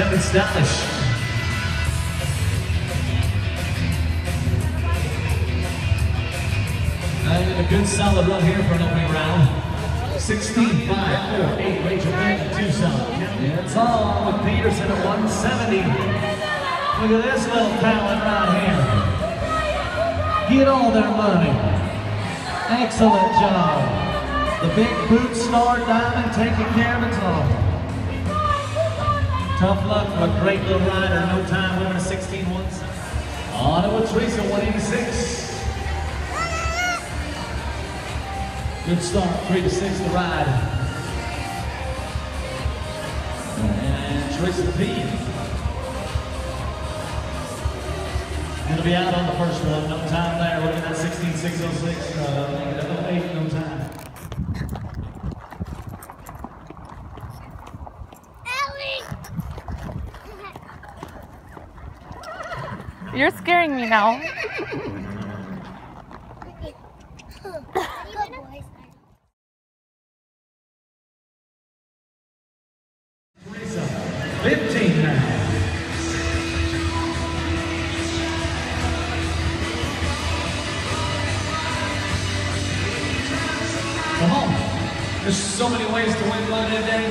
Kevin Stylish. And a good solid run here for an opening round. 16, 5, 4, 8, Rachel Benton, Tucson. Yeah, it's all on with Peterson at 170. Look at this little talent right here. Get all their money. Excellent job. The big boot star diamond taking care of its own. Tough luck for a great little rider. No time winning a 16-1. On to Teresa, 186. Good start, 3 to 6 to ride. And Teresa P. Gonna be out on the first one. No time there. Looking at 16.606. 8, no time. You're scaring me now. Teresa, 15 now. Come on. There's so many ways to win money today.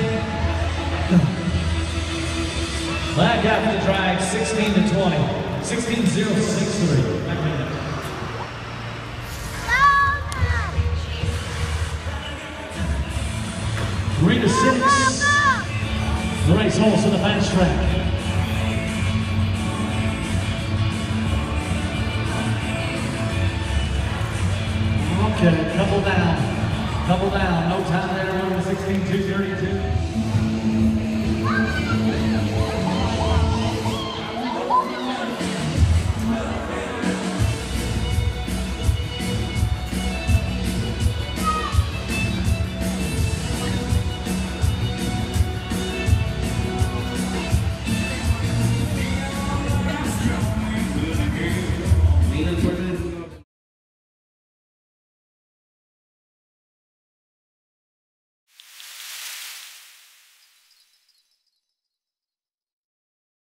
That guy for the drag, 16 to 20. 16.063. 3 to 6. The race horse in the fast track.